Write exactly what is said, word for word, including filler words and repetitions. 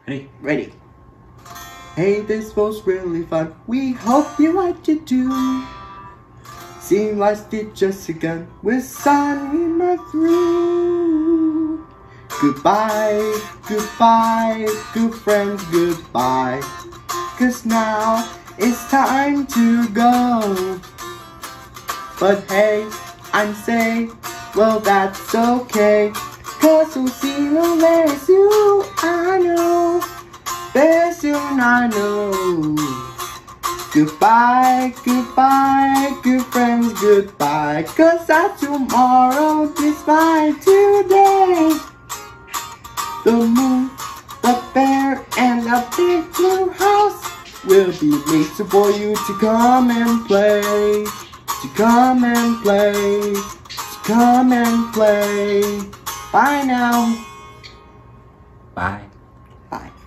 Ready? Ready. Hey, this was really fun. We hope you liked it too. Seeing life's just begun with sun we met through. Goodbye, goodbye, good friends, goodbye. Cause now it's time to go. But hey, I'm safe, well that's okay. Cause we'll see you very soon, I know. Very soon, I know. Goodbye, goodbye, good friends, goodbye. Cause that tomorrow is by today. The moon, the bear, and the big blue house will be waiting for you to come and play. To come and play. To come and play. Bye now. Bye. Bye.